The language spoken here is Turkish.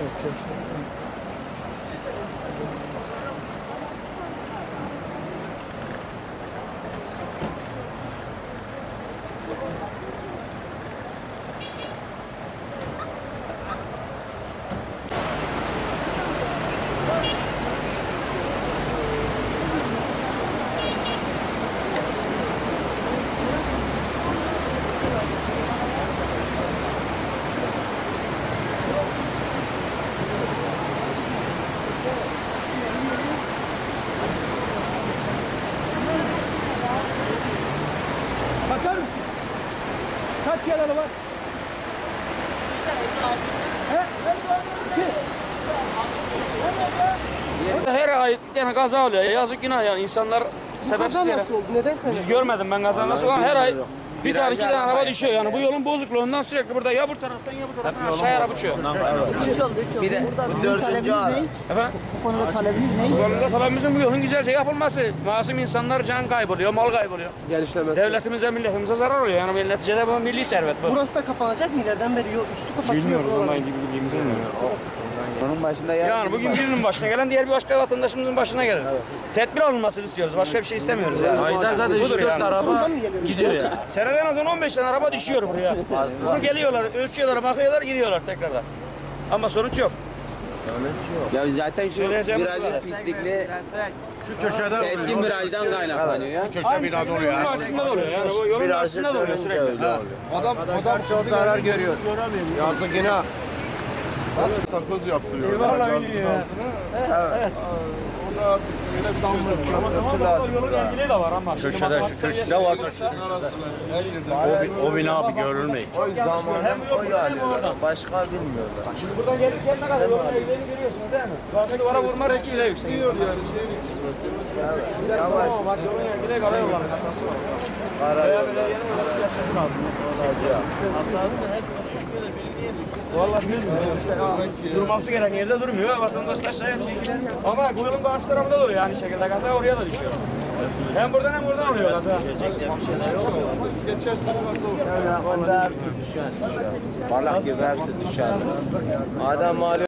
Bakar mısın? Kaç yaralı var? Her ay yani kaza oluyor. Yazık günah yani insanlar sebepsiz yere. Nasıl oldu? Neden kaynaklı? Biz görmedim ben kaza nasıl olan her ay bir tane iki tane araba düşüyor yani bu yolun bozukluğundan sürekli burada ya bu taraftan ya bu taraftan aşağıya araba düşüyor. Bir de sizin talebiniz ne? Efendim? Bu konuda talebiniz ne? Bu konuda talebimizin bu yolun güzelce yapılması. Masum insanlar can kayboluyor, mal kayboluyor. Genişlemesi. Devletimize, milletimize zarar oluyor yani neticede bu milli servet bu. Burası da kapanacak mı? İleriden beri üstü kapatılıyor. Bilmiyoruz ondan gibi bildiğimizi bilmiyoruz. Onun başında Yani bugün birinin başına gelen diğer bir başka vatandaşımızın başına gelir. Tedbir alınmasını istiyoruz. Başka bir şey istemiyoruz yani. ayda zaten Budur 3-4 yani. araba gidiyor ya. Senede en az 15 tane araba düşüyor buraya. Bunu geliyorlar, ölçüyorlar, bakıyorlar, gidiyorlar tekrardan. Ama sonuç yok. Ya zaten şu Söyleyeceğimiz virajlı var. pislikli Şu köşeden eski virajdan kaynaklanıyor ya. köşe binada oluyor Yolun ya. karşısında da oluyor yani bu yolun karşısında da oluyor sürekli. Adam çok zarar görüyor. Yazık günah. Takoz yaptırıyor. Vallahi biliyor ya. Evet. Ona artık öyle bir çözüm Ama var. tamam yolun engeli de var ama. Köşede şu köşede var. Her yerde. O bina bir görülmeyin. Hem yok hem orada. Başka bilmiyorlar. Şimdi buradan gelirken ne kadar yolun eğilerini görüyorsunuz değil mi? Karşı duvara vurma riski bile yüksek. Gidiyor yani şeyin içi. Yavaş. Bak yolun engeli karayolları katası var. Karayolları. Belediyenin öyle bir açısı lazım. Vallahi bilmiyorum işte durması gereken yerde durmuyor. Vatandaş aşağıya düşüyor. Ama bu yolun karşı tarafında da oluyor aynı şekilde. Kaza oraya da düşüyor. Hem buradan hem buradan oluyor kaza. Geçersen fazla olur. Balık gibi hepsi dışarıda. Adam malum.